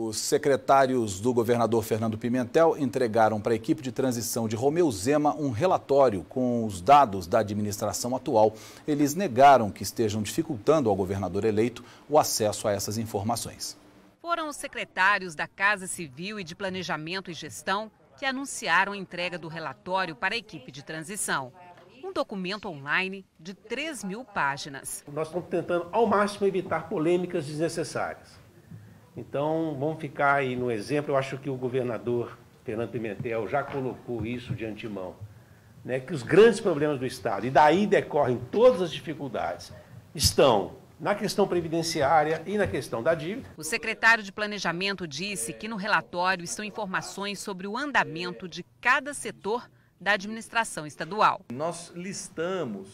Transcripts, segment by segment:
Os secretários do governador Fernando Pimentel entregaram para a equipe de transição de Romeu Zema um relatório com os dados da administração atual. Eles negaram que estejam dificultando ao governador eleito o acesso a essas informações. Foram os secretários da Casa Civil e de Planejamento e Gestão que anunciaram a entrega do relatório para a equipe de transição. Um documento online de 3.000 páginas. Nós estamos tentando ao máximo evitar polêmicas desnecessárias. Então, vamos ficar aí no exemplo. Eu acho que o governador Fernando Pimentel já colocou isso de antemão, né? Que os grandes problemas do Estado, e daí decorrem todas as dificuldades, estão na questão previdenciária e na questão da dívida. O secretário de Planejamento disse que no relatório estão informações sobre o andamento de cada setor da administração estadual. Nós listamos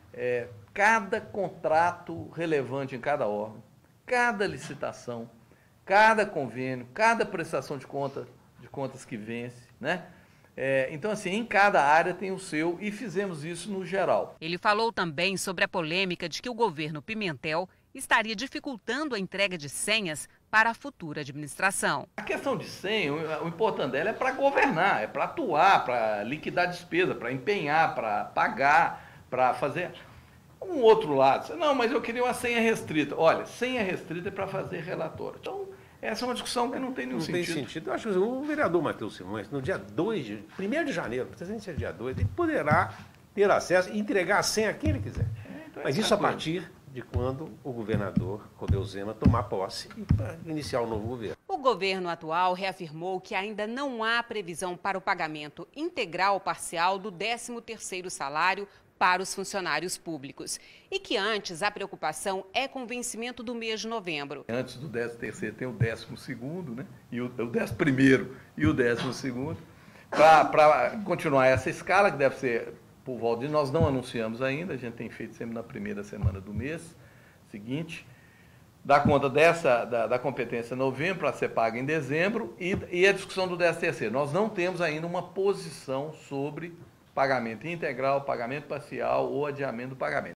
cada contrato relevante em cada órgão, cada licitação, cada convênio, cada prestação de contas que vence, né? Então, assim, em cada área tem o seu e fizemos isso no geral. Ele falou também sobre a polêmica de que o governo Pimentel estaria dificultando a entrega de senhas para a futura administração. A questão de senha, o importante dela é para governar, é para atuar, para liquidar despesa, para empenhar, para pagar, para fazer... Um outro lado, não, mas eu queria uma senha restrita. Olha, senha restrita é para fazer relatório. Então, essa é uma discussão que não tem nenhum sentido. Não tem sentido. Eu acho que o vereador Matheus Simões, no dia 1º de janeiro, presente dia 2, ele poderá ter acesso e entregar a senha a quem ele quiser. Então mas isso a partir de quando o governador Romeu Zema tomar posse e para iniciar o novo governo. O governo atual reafirmou que ainda não há previsão para o pagamento integral ou parcial do 13º salário para os funcionários públicos e que antes a preocupação é com o vencimento do mês de novembro. Antes do 13º tem o 12º, né? E o 11º e o 12º, para continuar essa escala que deve ser por volta de... Nós não anunciamos ainda, a gente tem feito sempre na primeira semana do mês seguinte, dá conta da competência em novembro para ser paga em dezembro e a discussão do 13º. Nós não temos ainda uma posição sobre pagamento integral, pagamento parcial ou adiamento do pagamento.